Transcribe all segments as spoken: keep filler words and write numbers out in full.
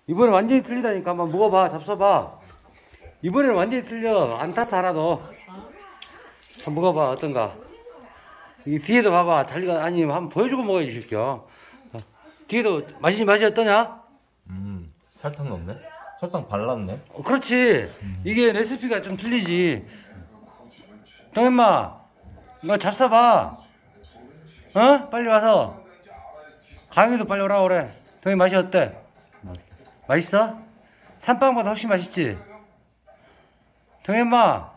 이번에 완전히 틀리다니까. 한번 먹어봐. 잡숴봐. 이번에는 완전히 틀려. 안 탔어, 하나도. 한번 먹어봐. 어떤가. 이 뒤에도 봐봐. 달리가, 아니, 한번 보여주고 먹어야지, 새끼야. 뒤에도 맛이, 맛이 어떠냐? 음, 설탕 넣었네? 설탕 발랐네? 어, 그렇지. 음. 이게 레시피가 좀 틀리지. 동현마, 이거 잡숴봐. 어? 빨리 와서. 강희도 빨리 오라고 그래. 동현 맛이 어때? 맛있어? 산빵보다 훨씬 맛있지? 동현마,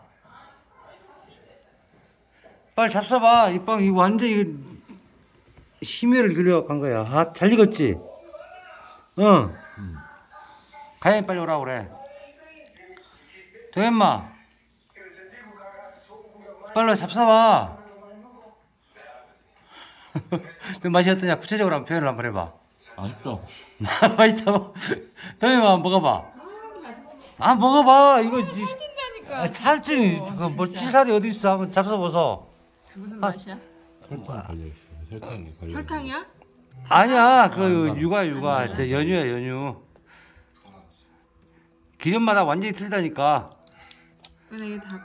빨리 잡숴봐. 이 빵, 이거 완전히 심혈을 기울여간 거야. 아, 잘 익었지? 응. 음. 가연이 빨리 오라고 그래. 동현마, 빨리 잡숴봐. 그 맛이 어떠냐? 구체적으로 한번 표현을 한번 해봐. 맛있어. 맛있다고? 동현마, 먹어봐. 아, 먹어봐. 이거 살찐다니까. 아, 살찐. 그 뭐 찌살이 어디 있어? 한번 잡숴보소. 무슨 맛이야? 설탕 걸려있어. 설탕이 걸려. 설탕이야? 아니야. 그 육아 육아. 저 연유야 연유. 기름마다 완전히 틀리다니까. 근데 이게 다고.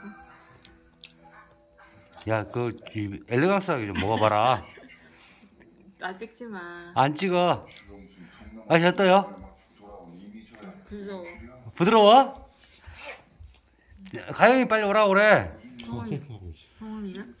야, 그 엘레강스하게 좀 먹어봐라. 나 찍지 마. 안 찍어. 맛이 어떠요? 부러워. 부드러워? 가영이 빨리 오라고 그래. 병원인데?